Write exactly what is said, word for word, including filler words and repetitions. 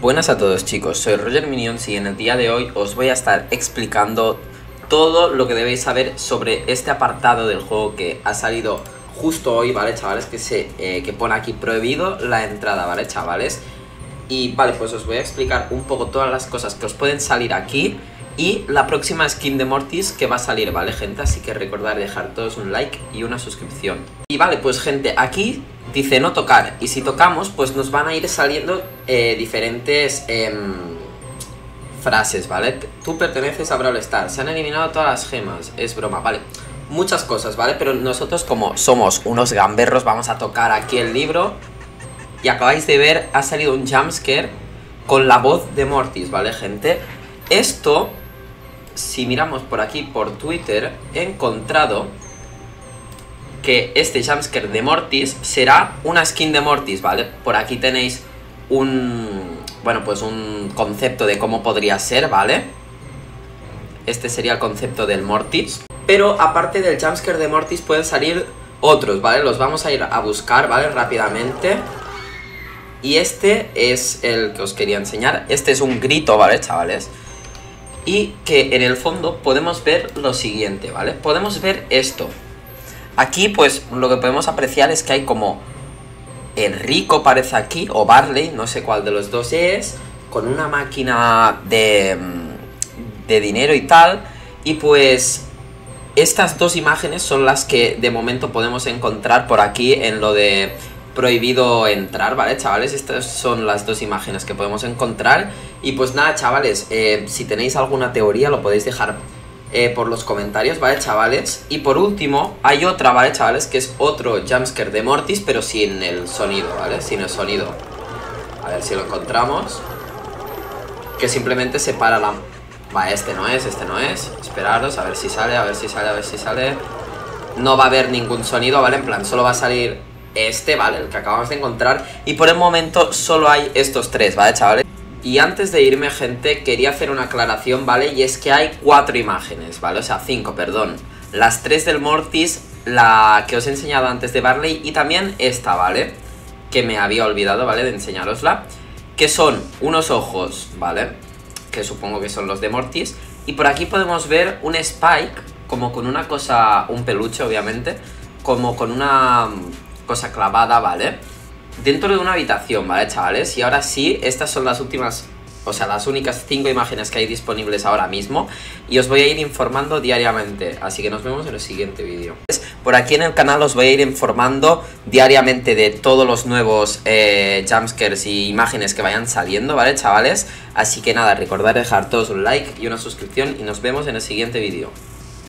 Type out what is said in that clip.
Buenas a todos chicos, soy Roger Minions y en el día de hoy os voy a estar explicando todo lo que debéis saber sobre este apartado del juego que ha salido justo hoy, ¿vale, chavales? Que, se, eh, que pone aquí prohibido la entrada, ¿vale, chavales? Y vale, pues os voy a explicar un poco todas las cosas que os pueden salir aquí y la próxima skin de Mortis que va a salir, ¿vale, gente? Así que recordad dejar todos un like y una suscripción. Y vale, pues gente, aquí dice no tocar, y si tocamos pues nos van a ir saliendo eh, diferentes eh, frases, ¿vale? Tú perteneces a Brawl Stars, se han eliminado todas las gemas, es broma, ¿vale? Muchas cosas, ¿vale? Pero nosotros como somos unos gamberros vamos a tocar aquí el libro. Y acabáis de ver, ha salido un jumpscare con la voz de Mortis, ¿vale, gente? Esto, si miramos por aquí, por Twitter, he encontrado que este jumpscare de Mortis será una skin de Mortis, ¿vale? Por aquí tenéis un, bueno, pues un concepto de cómo podría ser, ¿vale? Este sería el concepto del Mortis. Pero aparte del jumpscare de Mortis pueden salir otros, ¿vale? Los vamos a ir a buscar, ¿vale? Rápidamente. Y este es el que os quería enseñar. Este es un grito, ¿vale, chavales? Y que en el fondo podemos ver lo siguiente, ¿vale? Podemos ver esto. Aquí, pues, lo que podemos apreciar es que hay como Enrico, parece aquí, o Barley, no sé cuál de los dos es, con una máquina de, de dinero y tal. Y pues estas dos imágenes son las que de momento podemos encontrar por aquí en lo de prohibido entrar, ¿vale, chavales? Estas son las dos imágenes que podemos encontrar. Y pues nada, chavales, eh, si tenéis alguna teoría lo podéis dejar eh, por los comentarios, ¿vale, chavales? Y por último, hay otra, ¿vale, chavales? Que es otro jumpscare de Mortis, pero sin el sonido, ¿vale? Sin el sonido. A ver si lo encontramos. Que simplemente se para la... Va, este no es, este no es. Esperaros, a ver si sale, a ver si sale, a ver si sale. No va a haber ningún sonido, ¿vale? En plan, solo va a salir este, ¿vale? El que acabamos de encontrar. Y por el momento solo hay estos tres, ¿vale, chavales? Y antes de irme, gente, quería hacer una aclaración, ¿vale? Y es que hay cuatro imágenes, ¿vale? O sea, cinco, perdón. Las tres del Mortis, la que os he enseñado antes de Barley y también esta, ¿vale? Que me había olvidado, ¿vale? De enseñarosla. Que son unos ojos, ¿vale? Que supongo que son los de Mortis. Y por aquí podemos ver un Spike, como con una cosa, un peluche, obviamente, como con una cosa clavada, ¿vale? Dentro de una habitación, ¿vale, chavales? Y ahora sí, estas son las últimas, o sea, las únicas cinco imágenes que hay disponibles ahora mismo. Y os voy a ir informando diariamente, así que nos vemos en el siguiente vídeo. Por aquí en el canal os voy a ir informando diariamente de todos los nuevos eh, jumpscares y imágenes que vayan saliendo, ¿vale, chavales? Así que nada, recordad dejar todos un like y una suscripción y nos vemos en el siguiente vídeo.